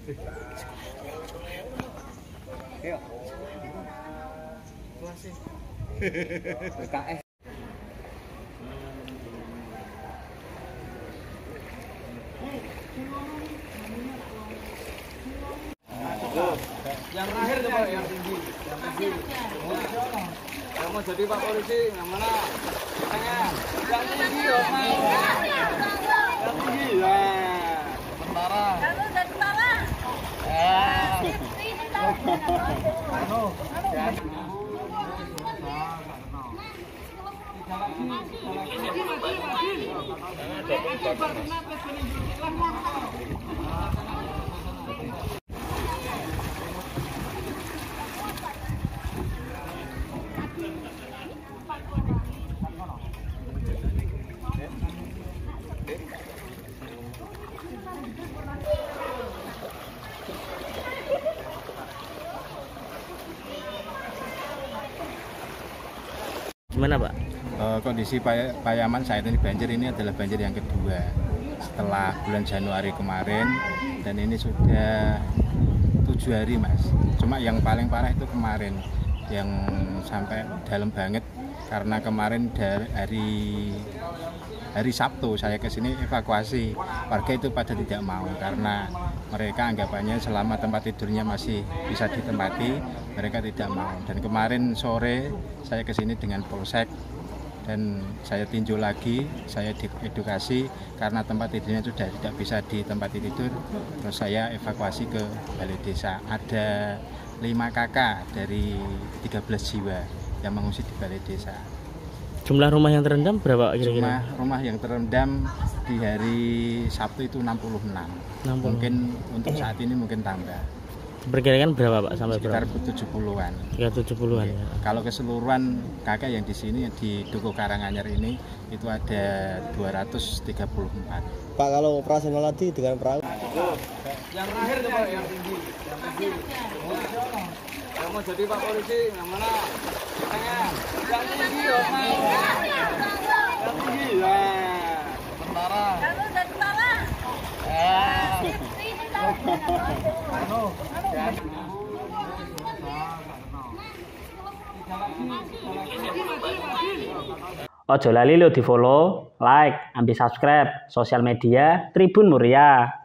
Ayo. Masih. PKS. Yang terakhir coba yang tinggi, yang tinggi. Yang mau jadi Pak Polisi yang mana? Yang tinggi ya, Mas. Yang tinggi ya. Tentara. Kalau udah tentara. Gimana Pak? Kondisi Payaman saat ini banjir ini adalah banjir yang kedua setelah bulan Januari kemarin, dan ini sudah 7 hari Mas. Cuma yang paling parah itu kemarin yang sampai dalam banget, karena kemarin dari hari Sabtu saya ke sini evakuasi, warga itu pada tidak mau karena mereka anggapannya selama tempat tidurnya masih bisa ditempati, mereka tidak mau. Dan kemarin sore saya ke sini dengan Polsek dan saya tinjau lagi, saya diedukasi karena tempat tidurnya sudah tidak bisa ditempati tidur, terus saya evakuasi ke balai desa. Ada 5 kakak dari 13 jiwa yang mengungsi di balai desa. Jumlah rumah yang terendam berapa kira-kira? Jumlah rumah yang terendam di hari Sabtu itu 66. Mungkin untuk saat ini mungkin tambah. Perkirakan berapa Pak sampai Sekitar berapa? 70-an. Sekitar 70-an ya. Kalau keseluruhan kakak yang di sini di Dukuh Karanganyar ini itu ada 234. Pak, kalau operasional tadi dengan perahu. Yang terakhir coba yang tinggi, yang tinggi. Yang mau jadi Pak Polisi yang mana? Yang tinggi ya, Mas. Yang tinggi ya. Tentara. Kalau udah tentara. Ojo lali lo di follow, like, ambil subscribe sosial media Tribun Muria.